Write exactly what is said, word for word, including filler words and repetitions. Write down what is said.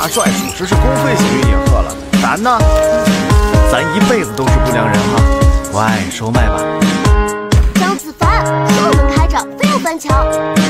大帅属实是公费幸运野鹤了，咱呢，咱一辈子都是不良人哈。乖，收麦吧。 张子凡，是我们开着，非要翻墙。